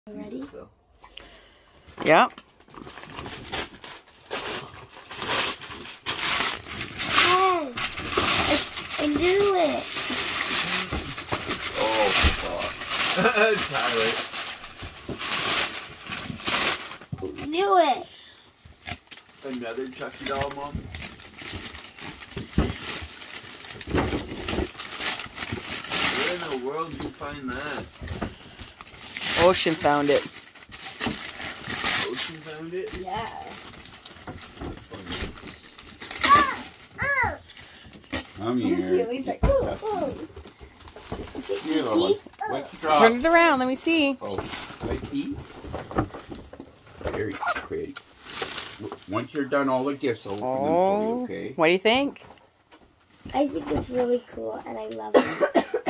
Ready? So. Yep. Yes! I knew it! Oh, fuck. Tyler. Knew it! Another Chucky doll, Mom? Where in the world did you find that? Ocean found it. Colson found it? Yeah. I'm here. He's like, oh, oh. Here, little one. Let's drop. Turn it around. Let me see. Oh, I see. Very pretty. Once you're done all the gifts, I'll open them for you, okay? What do you think? I think it's really cool and I love it.